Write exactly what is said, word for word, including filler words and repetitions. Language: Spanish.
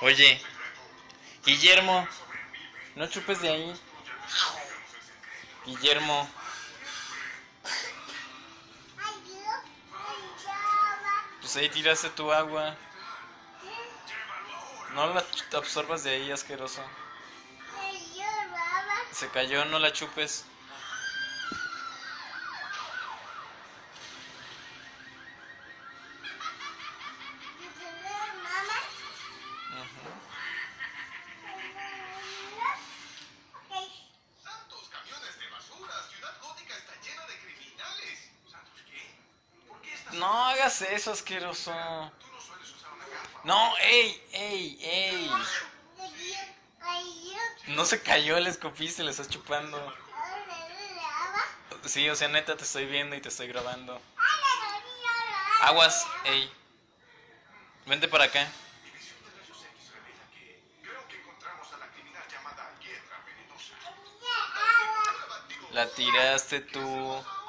Oye, Guillermo, no chupes de ahí. Guillermo, pues ahí tiraste tu agua. No la absorbas de ahí, asqueroso. Se cayó, no la chupes. Ujú. Santos camiones de basura. Ciudad Gótica está llena de criminales. ¿Santos qué? ¿Por qué estás... No hagas eso, asqueroso. Tú no sueles usar una gafa. No, ey, ey, ey. No se cayó, le escupiste, le estás chupando. Sí, o sea, neta, te estoy viendo y te estoy grabando. Aguas, ey. Vente para acá. Mi visión de rayos X revela que creo que encontramos a la criminal llamada Hiedra Venenosa. La tiraste tú.